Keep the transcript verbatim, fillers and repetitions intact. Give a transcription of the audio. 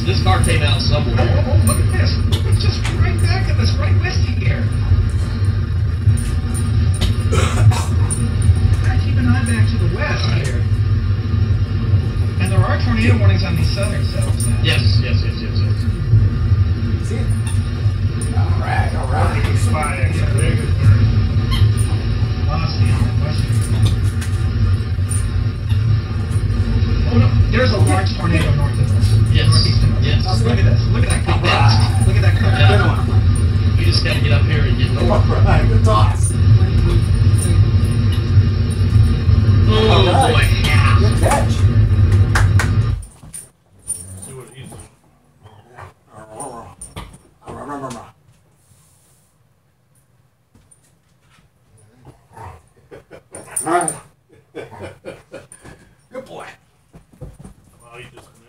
this car came out somewhere. Oh, oh, oh, look at this. It's just right back at this right whiskey here. Gotta keep an eye back to the west here. And there are tornado warnings on these southern zones now. Yes, yes, yes, yes, yes. See it? All right, all right. Good spot, actually. Very good bird. Lost the western. Oh no, there's a large tornado north of us. Yes. Northeast of us. Yes. Oh, look at this. Look at that cloud. Right. Look at that cloud. Yeah. Good one. You just gotta get up here and get north. All right, good toss. Oh All right. boy. Yeah. Good catch. See what he's doing. All right. Good boy. Well, he just